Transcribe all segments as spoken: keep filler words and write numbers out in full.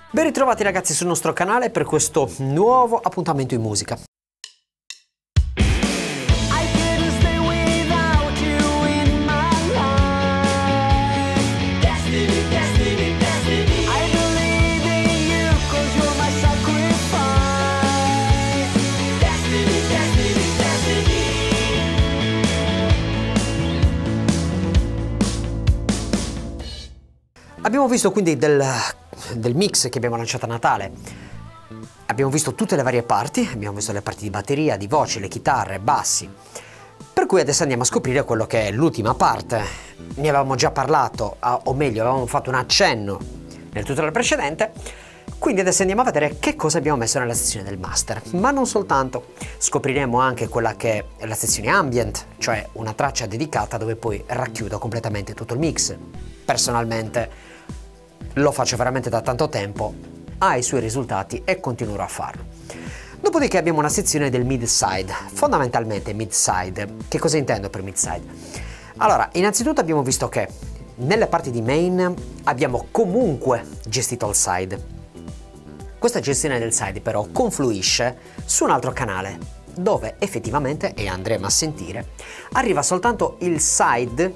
Ben ritrovati ragazzi sul nostro canale per questo nuovo appuntamento in musica. Abbiamo visto quindi del, del mix che abbiamo lanciato a Natale, abbiamo visto tutte le varie parti, abbiamo visto le parti di batteria, di voce, le chitarre, bassi, per cui adesso andiamo a scoprire quello che è l'ultima parte. Ne avevamo già parlato, o meglio avevamo fatto un accenno nel tutorial precedente, quindi adesso andiamo a vedere che cosa abbiamo messo nella sezione del master, ma non soltanto, scopriremo anche quella che è la sezione ambient, cioè una traccia dedicata dove poi racchiudo completamente tutto il mix. Personalmente lo faccio veramente da tanto tempo, ha i suoi risultati e continuerò a farlo. Dopodiché abbiamo una sezione del mid-side, fondamentalmente mid-side. Che cosa intendo per mid-side? Allora, innanzitutto abbiamo visto che nelle parti di main abbiamo comunque gestito il side. Questa gestione del side però confluisce su un altro canale, dove effettivamente, e andremo a sentire, arriva soltanto il side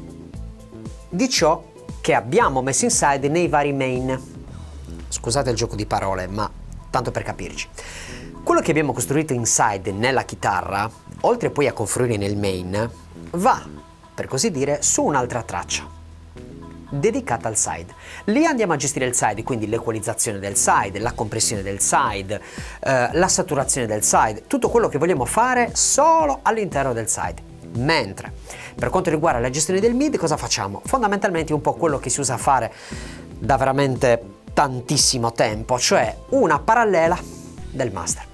di ciò che abbiamo messo in side nei vari main. Scusate il gioco di parole, ma tanto per capirci. Quello che abbiamo costruito inside nella chitarra, oltre poi a confluire nel main, va, per così dire, su un'altra traccia dedicata al side. Lì andiamo a gestire il side, quindi l'equalizzazione del side, la compressione del side, eh, la saturazione del side, tutto quello che vogliamo fare solo all'interno del side. Mentre per quanto riguarda la gestione del mid, cosa facciamo? Fondamentalmente un po' quello che si usa a fare da veramente tantissimo tempo, cioè una parallela del master.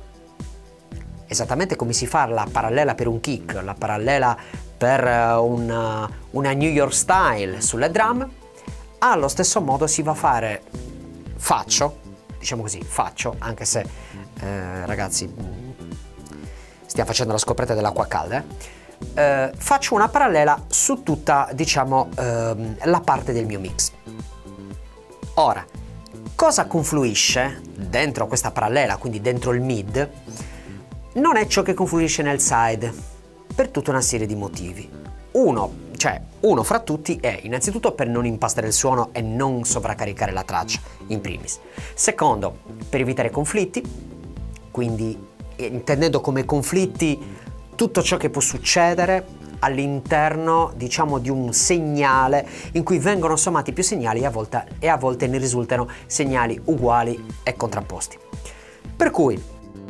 Esattamente come si fa la parallela per un kick, la parallela per una, una New York style sulle drum, allo stesso modo si va a fare, faccio, diciamo così, faccio, anche se eh, ragazzi stiamo facendo la scoperta dell'acqua calda, eh? Uh, faccio una parallela su tutta, diciamo, uh, la parte del mio mix. Ora, cosa confluisce dentro questa parallela, quindi dentro il mid? Non è ciò che confluisce nel side, per tutta una serie di motivi. Uno, cioè, uno fra tutti è innanzitutto per non impastare il suono e non sovraccaricare la traccia, in primis. Secondo, per evitare conflitti, quindi intendendo come conflitti tutto ciò che può succedere all'interno, diciamo, di un segnale in cui vengono sommati più segnali e a volte, e a volte ne risultano segnali uguali e contrapposti. Per cui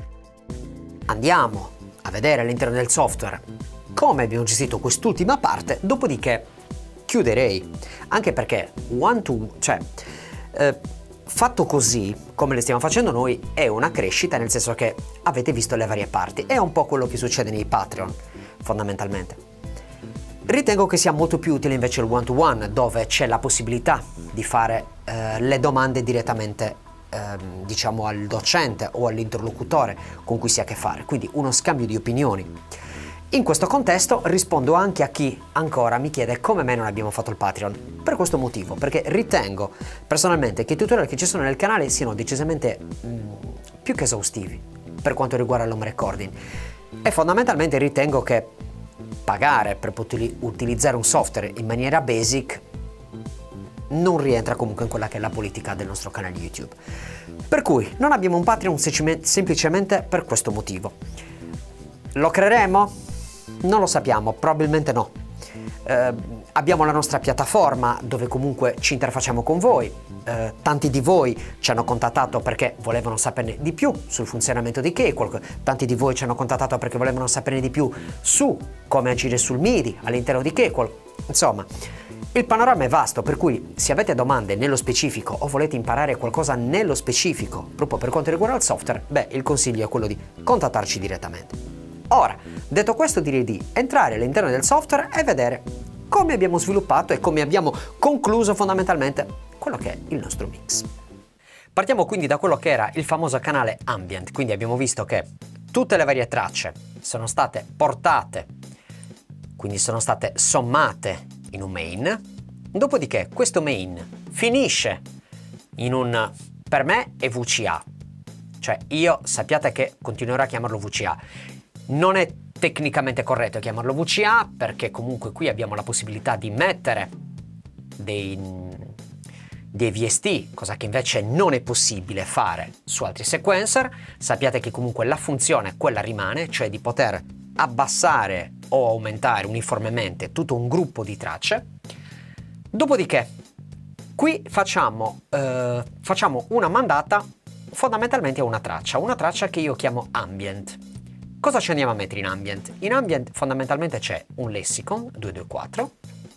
andiamo a vedere all'interno del software come abbiamo gestito quest'ultima parte, dopodiché chiuderei, anche perché one to, cioè eh, fatto così, come le stiamo facendo noi, è una crescita, nel senso che avete visto le varie parti. È un po' quello che succede nei Patreon, fondamentalmente. Ritengo che sia molto più utile invece il one to one, dove c'è la possibilità di fare eh, le domande direttamente, eh, diciamo, al docente o all'interlocutore con cui si ha a che fare, quindi uno scambio di opinioni. In questo contesto rispondo anche a chi ancora mi chiede come mai non abbiamo fatto il Patreon. Per questo motivo, perché ritengo personalmente che i tutorial che ci sono nel canale siano decisamente mh, più che esaustivi per quanto riguarda l'home recording, e fondamentalmente ritengo che pagare per poter utilizzare un software in maniera basic non rientra comunque in quella che è la politica del nostro canale YouTube. Per cui non abbiamo un Patreon semplicemente per questo motivo. Lo creeremo? Non lo sappiamo, probabilmente no. Eh, abbiamo la nostra piattaforma dove comunque ci interfacciamo con voi. Eh, tanti di voi ci hanno contattato perché volevano saperne di più sul funzionamento di Cakewalk, tanti di voi ci hanno contattato perché volevano saperne di più su come agire sul MIDI all'interno di Cakewalk. Insomma, il panorama è vasto, per cui se avete domande nello specifico o volete imparare qualcosa nello specifico proprio per quanto riguarda il software, beh, il consiglio è quello di contattarci direttamente. Ora, detto questo, direi di entrare all'interno del software e vedere come abbiamo sviluppato e come abbiamo concluso fondamentalmente quello che è il nostro mix. Partiamo quindi da quello che era il famoso canale ambient, quindi abbiamo visto che tutte le varie tracce sono state portate, quindi sono state sommate in un main, dopodiché questo main finisce in un per me è V C A, cioè io sappiate che continuerò a chiamarlo V C A. Non è tecnicamente corretto chiamarlo V C A perché comunque qui abbiamo la possibilità di mettere dei, dei V S T, cosa che invece non è possibile fare su altri sequencer. Sappiate che comunque la funzione quella rimane, cioè di poter abbassare o aumentare uniformemente tutto un gruppo di tracce. Dopodiché qui facciamo, eh, facciamo una mandata fondamentalmente a una traccia, una traccia che io chiamo ambient. Cosa ci andiamo a mettere in ambient? In ambient fondamentalmente c'è un lexicon duecentoventiquattro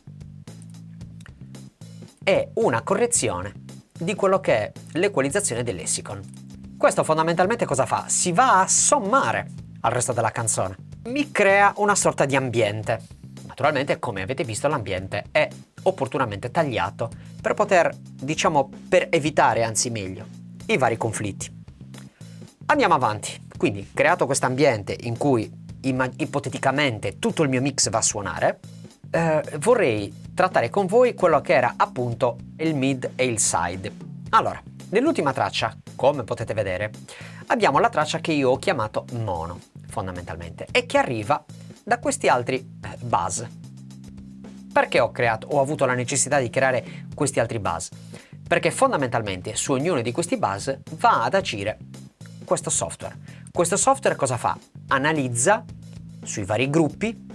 e una correzione di quello che è l'equalizzazione del lexicon. Questo fondamentalmente cosa fa? Si va a sommare al resto della canzone. Mi crea una sorta di ambiente. Naturalmente, come avete visto, l'ambiente è opportunamente tagliato per poter, diciamo, per evitare, anzi meglio, i vari conflitti. Andiamo avanti. Quindi, creato questo ambiente in cui ipoteticamente tutto il mio mix va a suonare, eh, vorrei trattare con voi quello che era appunto il mid e il side. Allora, nell'ultima traccia, come potete vedere, abbiamo la traccia che io ho chiamato mono, fondamentalmente, e che arriva da questi altri eh, buzz. Perché ho creato, ho avuto la necessità di creare questi altri buzz? Perché fondamentalmente su ognuno di questi buzz va ad agire questo software. Questo software cosa fa? Analizza sui vari gruppi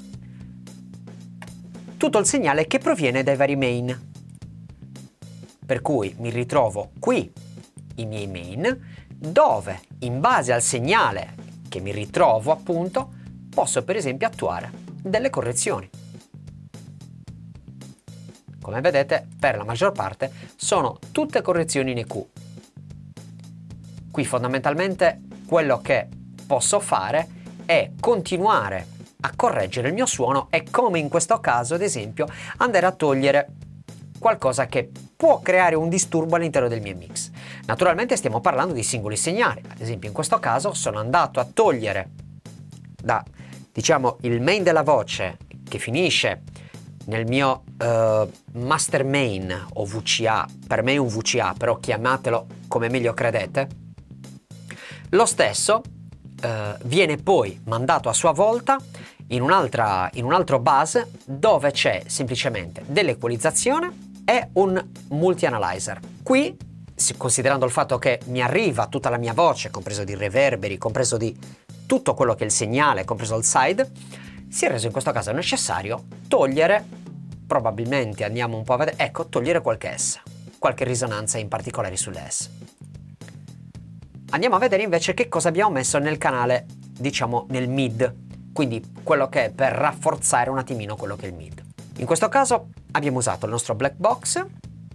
tutto il segnale che proviene dai vari main. Per cui mi ritrovo qui i miei main, dove in base al segnale che mi ritrovo appunto posso per esempio attuare delle correzioni. Come vedete, per la maggior parte sono tutte correzioni in E Q. Qui fondamentalmente quello che posso fare è continuare a correggere il mio suono e, come in questo caso ad esempio, andare a togliere qualcosa che può creare un disturbo all'interno del mio mix. Naturalmente stiamo parlando di singoli segnali. Ad esempio in questo caso sono andato a togliere da, diciamo, il main della voce che finisce nel mio uh, master main o V C A, per me è un V C A, però chiamatelo come meglio credete. Lo stesso uh, viene poi mandato a sua volta in, un'altra, in un altro bus dove c'è semplicemente dell'equalizzazione e un multi-analyzer. Qui, considerando il fatto che mi arriva tutta la mia voce, compreso di reverberi, compreso di tutto quello che è il segnale, compreso il side, si è reso in questo caso necessario togliere, probabilmente andiamo un po' a vedere, ecco, togliere qualche S, qualche risonanza in particolare sulle S. Andiamo a vedere invece che cosa abbiamo messo nel canale, diciamo nel mid, quindi quello che è per rafforzare un attimino quello che è il mid. In questo caso abbiamo usato il nostro black box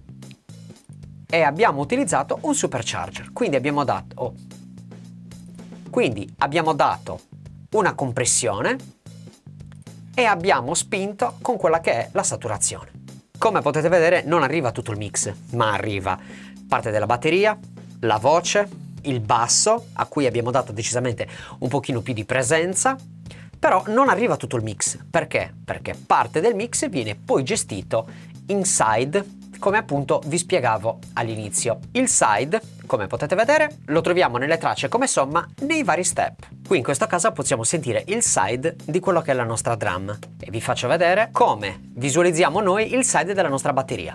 e abbiamo utilizzato un supercharger, quindi abbiamo dato, oh, quindi abbiamo dato una compressione e abbiamo spinto con quella che è la saturazione. Come potete vedere non arriva tutto il mix, ma arriva parte della batteria, la voce, il basso, a cui abbiamo dato decisamente un pochino più di presenza, però non arriva tutto il mix. Perché? Perché parte del mix viene poi gestito inside, come appunto vi spiegavo all'inizio. Il side, come potete vedere, lo troviamo nelle tracce come somma nei vari step. Qui in questo caso possiamo sentire il side di quello che è la nostra drum e vi faccio vedere come visualizziamo noi il side della nostra batteria.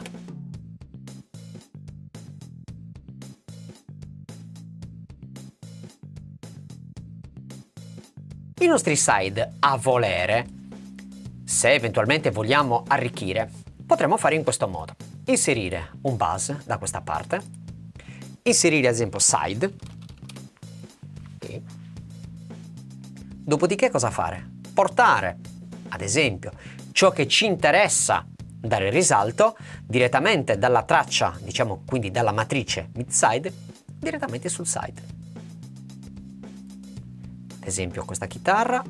I nostri side a volere, se eventualmente vogliamo arricchire, potremmo fare in questo modo. Inserire un buzz da questa parte, inserire ad esempio side, okay. Dopodiché cosa fare? Portare ad esempio ciò che ci interessa dare risalto direttamente dalla traccia, diciamo quindi dalla matrice mid side, direttamente sul side. Ad esempio questa chitarra,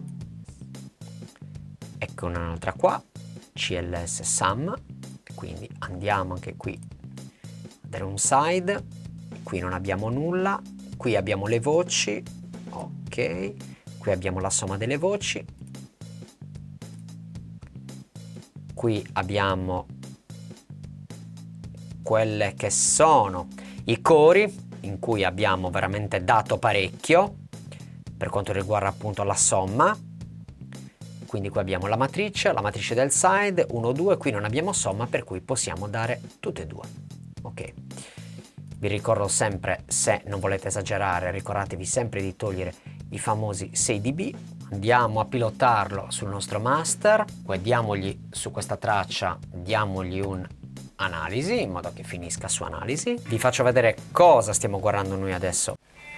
ecco un'altra qua, C L S Sum, quindi andiamo anche qui a dare un side, qui non abbiamo nulla, qui abbiamo le voci, ok, qui abbiamo la somma delle voci, qui abbiamo quelle che sono i cori, in cui abbiamo veramente dato parecchio per quanto riguarda appunto la somma. Quindi qui abbiamo la matrice, la matrice del side, uno, due, qui non abbiamo somma, per cui possiamo dare tutte e due. Ok. Vi ricordo sempre, se non volete esagerare, ricordatevi sempre di togliere i famosi sei decibel. Andiamo a pilotarlo sul nostro master, poi diamogli su questa traccia, diamogli un'analisi in modo che finisca su analisi. Vi faccio vedere cosa stiamo guardando noi adesso.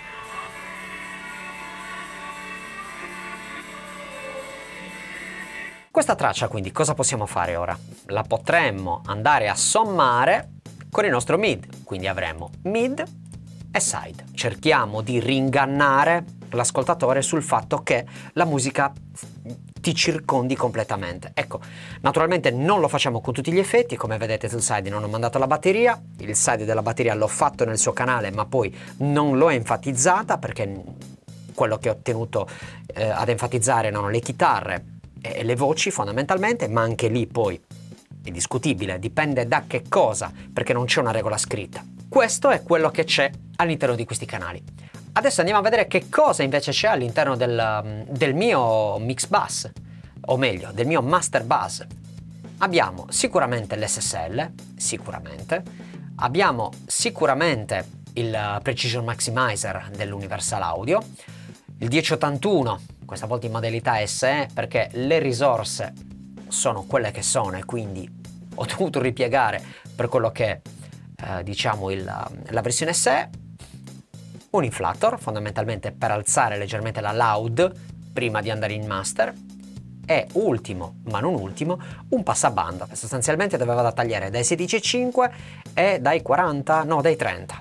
Questa traccia quindi cosa possiamo fare ora? La potremmo andare a sommare con il nostro mid, quindi avremo mid e side. Cerchiamo di ringannare l'ascoltatore sul fatto che la musica ti circondi completamente. Ecco, naturalmente non lo facciamo con tutti gli effetti, come vedete sul side non ho mandato la batteria, il side della batteria l'ho fatto nel suo canale ma poi non l'ho enfatizzata perché quello che ho tenuto eh, ad enfatizzare erano le chitarre e le voci fondamentalmente, ma anche lì poi è discutibile, dipende da che cosa, perché non c'è una regola scritta. Questo è quello che c'è all'interno di questi canali. Adesso andiamo a vedere che cosa invece c'è all'interno del, del mio mix bus, o meglio, del mio master bus. Abbiamo sicuramente l'S S L, sicuramente. Abbiamo sicuramente il Precision Maximizer dell'Universal Audio, il dieci ottantuno, questa volta in modalità S E, perché le risorse sono quelle che sono e quindi ho dovuto ripiegare per quello che eh, diciamo il, la versione S E. Un inflator fondamentalmente per alzare leggermente la loud prima di andare in master e ultimo ma non ultimo un passabanda, sostanzialmente doveva da tagliare dai sedici virgola cinque e dai quaranta, no dai trenta,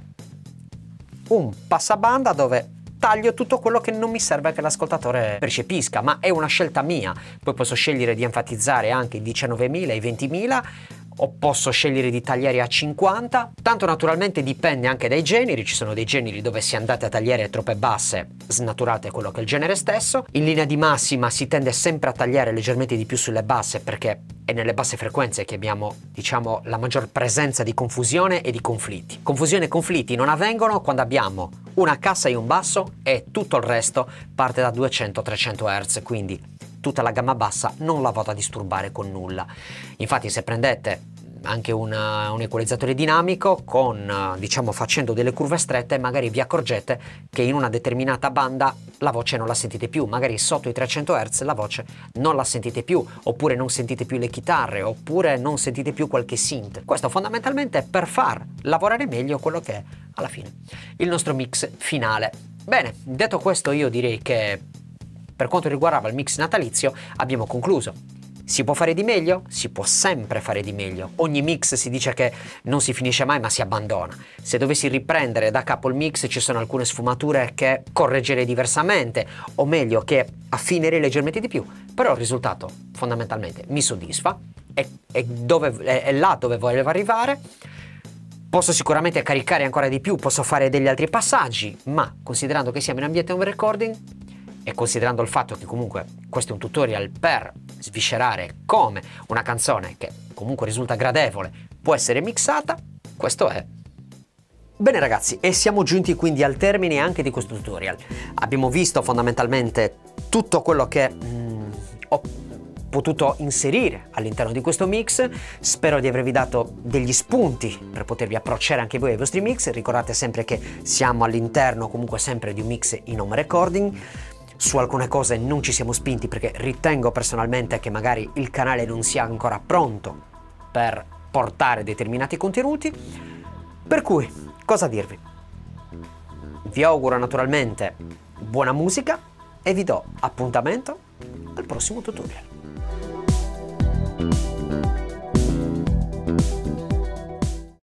un passabanda dove taglio tutto quello che non mi serve che l'ascoltatore percepisca, ma è una scelta mia. Poi posso scegliere di enfatizzare anche i diciannovemila e i ventimila, o posso scegliere di tagliare a cinquanta, tanto naturalmente dipende anche dai generi. Ci sono dei generi dove se andate a tagliare troppe basse snaturate quello che è il genere stesso. In linea di massima si tende sempre a tagliare leggermente di più sulle basse perché è nelle basse frequenze che abbiamo, diciamo, la maggior presenza di confusione e di conflitti. Confusione e conflitti non avvengono quando abbiamo una cassa e un basso e tutto il resto parte da duecento trecento hertz, quindi tutta la gamma bassa non la vado a disturbare con nulla. Infatti se prendete anche una, un equalizzatore dinamico con, diciamo, facendo delle curve strette, magari vi accorgete che in una determinata banda la voce non la sentite più, magari sotto i trecento hertz la voce non la sentite più, oppure non sentite più le chitarre, oppure non sentite più qualche synth. Questo fondamentalmente è per far lavorare meglio quello che è alla fine il nostro mix finale. Bene, detto questo io direi che per quanto riguardava il mix natalizio abbiamo concluso. Si può fare di meglio? Si può sempre fare di meglio. Ogni mix si dice che non si finisce mai ma si abbandona. Se dovessi riprendere da capo il mix ci sono alcune sfumature che correggerei diversamente, o meglio che affinerei leggermente di più, però il risultato fondamentalmente mi soddisfa, è, è, dove, è, è là dove volevo arrivare. Posso sicuramente caricare ancora di più, posso fare degli altri passaggi, ma considerando che siamo in ambiente home recording e considerando il fatto che comunque questo è un tutorial per sviscerare come una canzone che comunque risulta gradevole può essere mixata, questo è. Bene ragazzi, e siamo giunti quindi al termine anche di questo tutorial. Abbiamo visto fondamentalmente tutto quello che mm, ho potuto inserire all'interno di questo mix. Spero di avervi dato degli spunti per potervi approcciare anche voi ai vostri mix. Ricordate sempre che siamo all'interno comunque sempre di un mix in home recording. Su alcune cose non ci siamo spinti perché ritengo personalmente che magari il canale non sia ancora pronto per portare determinati contenuti, per cui cosa dirvi? Vi auguro naturalmente buona musica e vi do appuntamento al prossimo tutorial.